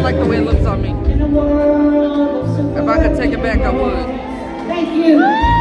like the way it looks on me. If I could take it back, I would. Thank you.